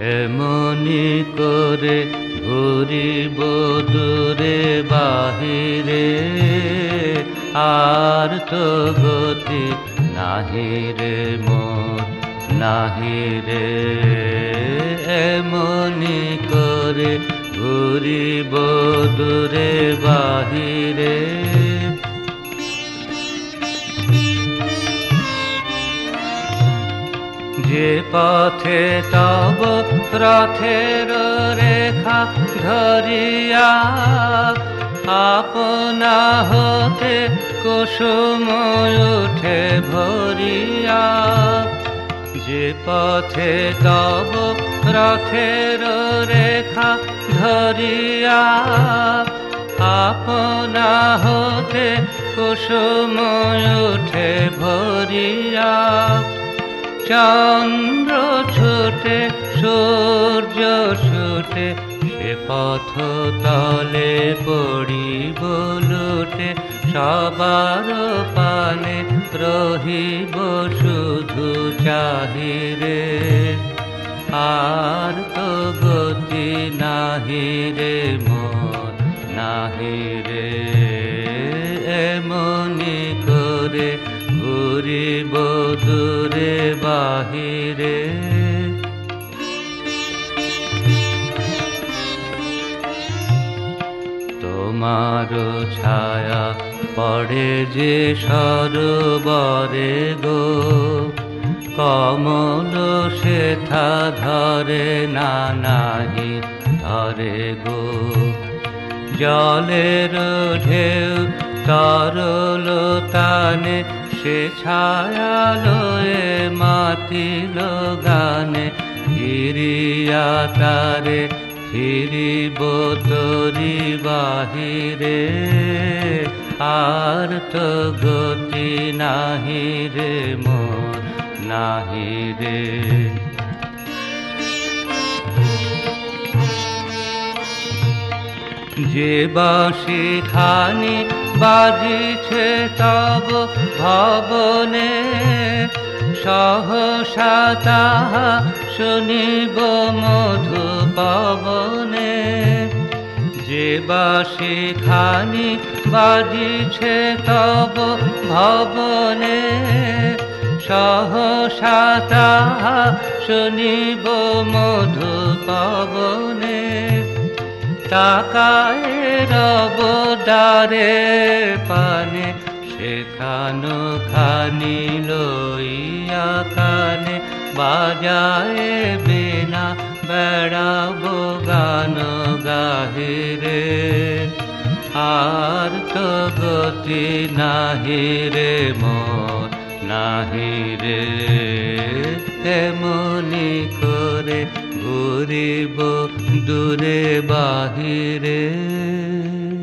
এমনি করে ঘুরিব দূরে বাহিরে, আর তো গতি নাহিরে মোর নাহিরে। এমনি করে ঘুরিব দূরে বাহিরে, যে পথে তব রথের রেখা ধরিয়া আপনা হতে কুসুম উঠে ভরিয়া। যে পথে তব রথের রেখা ধরিয়া আপনা হতে কুসুম উঠে ভরিয়া। চন্দ্র ছুটে সূর্য ছুটে সে পথ তলে পড়িব লুটে, সবার পানে রহিব শুধু চাহিরে, আর তো গতি নাহিরে মোর নাহিরে। এমনি করে ঘুরিব দূরে বাহিরে, তোমার ছায়া পড়ে যে সরোবরে গো, কমল সেথা ধরে না নাহি ধরে গো। জলের ঢেউ তরল তানে সে ছায়া লয়ে মাতিল গানে, ফিরিয়া তারে ফিরিব তোরি বাহিরে, আর তো গতি নাহিরে মোর নাহিরে। যে বাঁশি খানি বাজিছে তব ভবনে, সহসা তাহা শুনিব মধু পবনে। যে বাঁশি খানি বাজিছে তব ভবনে, সহসা তাহা শুনিব মধু পবনে। তাকায় রব দ্বারে পানে, সেখানো খানি লইয়া কানে, বাজায় বিনা বেড়াবো গান গাহিরে, আর তো গতি নাহিরে মোর নাহিরে। এমনি করে ঘুরিব দূরে বাহিরে।